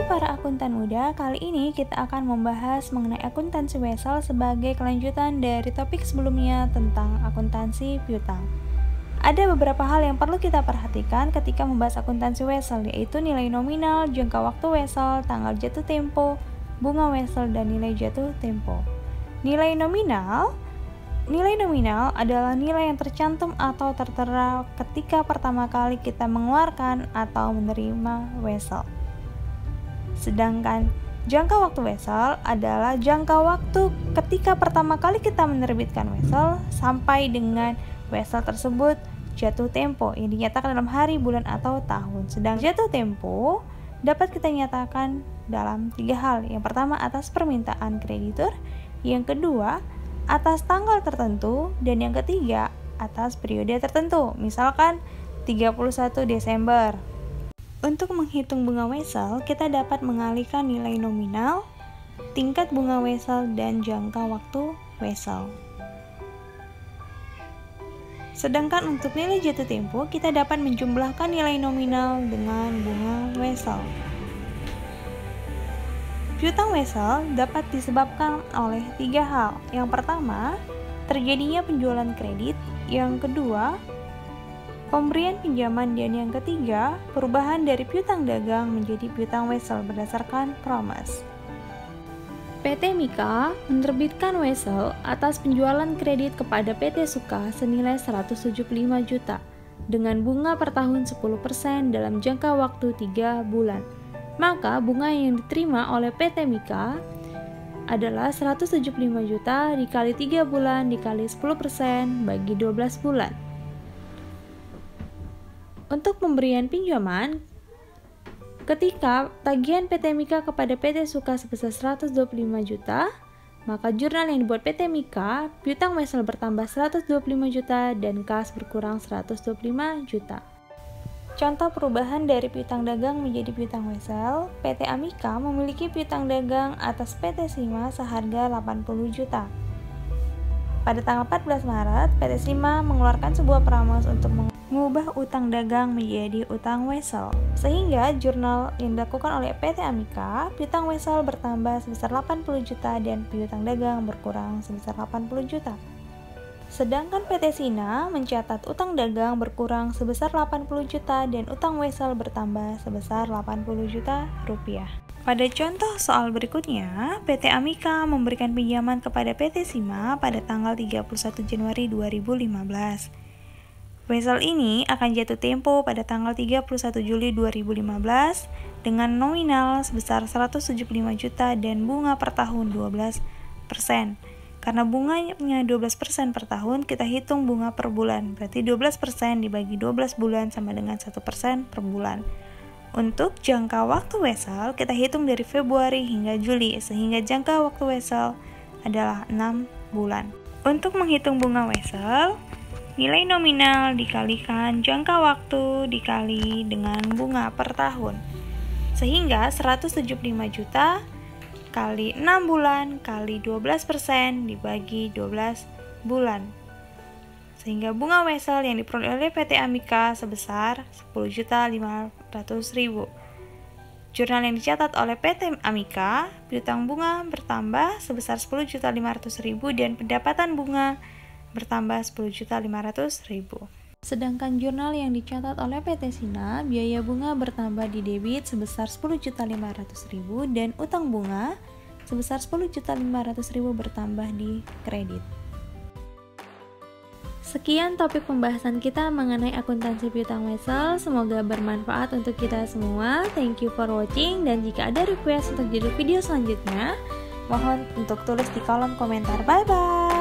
Hai para akuntan muda, kali ini kita akan membahas mengenai akuntansi wesel sebagai kelanjutan dari topik sebelumnya tentang akuntansi piutang. Ada beberapa hal yang perlu kita perhatikan ketika membahas akuntansi wesel, yaitu nilai nominal, jangka waktu wesel, tanggal jatuh tempo, bunga wesel, dan nilai jatuh tempo. Nilai nominal adalah nilai yang tercantum atau tertera ketika pertama kali kita mengeluarkan atau menerima wesel. Sedangkan jangka waktu wesel adalah jangka waktu ketika pertama kali kita menerbitkan wesel sampai dengan wesel tersebut jatuh tempo yang dinyatakan dalam hari, bulan, atau tahun. Sedang jatuh tempo dapat kita nyatakan dalam 3 hal. Yang pertama, atas permintaan kreditur, yang kedua, atas tanggal tertentu, dan yang ketiga, atas periode tertentu. Misalkan 31 Desember. Untuk menghitung bunga wesel, kita dapat mengalihkan nilai nominal, tingkat bunga wesel, dan jangka waktu wesel. Sedangkan untuk nilai jatuh tempo, kita dapat menjumlahkan nilai nominal dengan bunga wesel. Piutang wesel dapat disebabkan oleh 3 hal. Yang pertama, terjadinya penjualan kredit. Yang kedua, pemberian pinjaman, dan yang ketiga, perubahan dari piutang dagang menjadi piutang wesel berdasarkan promes. PT Mika menerbitkan wesel atas penjualan kredit kepada PT Suka senilai 175 juta dengan bunga per tahun 10% dalam jangka waktu 3 bulan. Maka bunga yang diterima oleh PT Mika adalah 175 juta dikali 3 bulan dikali 10% bagi 12 bulan. Untuk pemberian pinjaman, ketika tagihan PT Mika kepada PT Suka sebesar 125 juta, maka jurnal yang dibuat PT Mika, piutang wesel bertambah 125 juta dan kas berkurang 125 juta. Contoh perubahan dari piutang dagang menjadi piutang wesel, PT Amika memiliki piutang dagang atas PT Sima seharga 80 juta. Pada tanggal 14 Maret, PT Sima mengeluarkan sebuah pramus untuk mengubah utang dagang menjadi utang wesel. Sehingga jurnal yang dilakukan oleh PT Amika, piutang wesel bertambah sebesar 80 juta dan piutang dagang berkurang sebesar 80 juta. Sedangkan PT Sina mencatat utang dagang berkurang sebesar 80 juta dan utang wesel bertambah sebesar 80 juta rupiah. Pada contoh soal berikutnya, PT Amika memberikan pinjaman kepada PT Sima pada tanggal 31 Januari 2015. Wesel ini akan jatuh tempo pada tanggal 31 Juli 2015 dengan nominal sebesar 175 juta dan bunga per tahun 12%. Karena bunganya 12% per tahun, kita hitung bunga per bulan. Berarti 12% dibagi 12 bulan sama dengan 1% per bulan. Untuk jangka waktu wesel, kita hitung dari Februari hingga Juli, sehingga jangka waktu wesel adalah 6 bulan. Untuk menghitung bunga wesel, nilai nominal dikalikan jangka waktu dikali dengan bunga per tahun. Sehingga 175 juta kali 6 bulan kali 12% dibagi 12 bulan. Sehingga bunga wesel yang diperoleh oleh PT Amika sebesar 10.500.000. Jurnal yang dicatat oleh PT Amika, piutang bunga bertambah sebesar 10.500.000 dan pendapatan bunga bertambah 10.500.000. Sedangkan jurnal yang dicatat oleh PT Sina, biaya bunga bertambah di debit sebesar 10.500.000 dan utang bunga sebesar 10.500.000 bertambah di kredit. Sekian topik pembahasan kita mengenai akuntansi piutang wesel. Semoga bermanfaat untuk kita semua. Thank you for watching, dan jika ada request untuk jadi video selanjutnya, mohon untuk tulis di kolom komentar. Bye bye.